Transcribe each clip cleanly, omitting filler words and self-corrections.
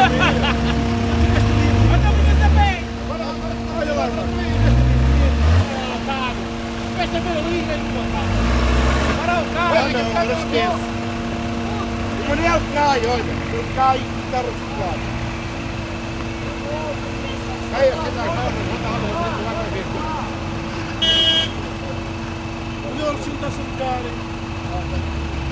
Olha a minha também. Olha lá, Esta ver ali, para o carro. olha, não, agora esquece. O Manel cai, olha. Ele cai e está reciclado. Cai assim na casa, lá vai ver. Olha o Arcino está a surcar.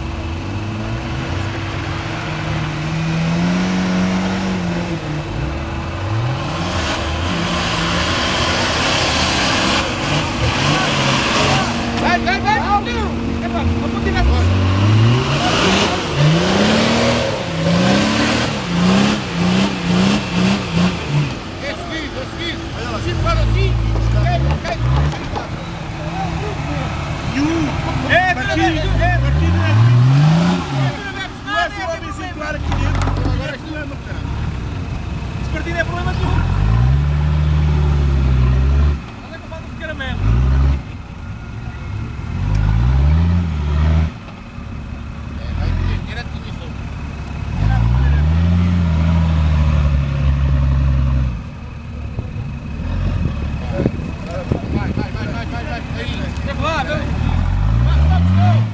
Partida é problema tudo. Olha que eu falo de caramelo. Vai. Vai, sobe,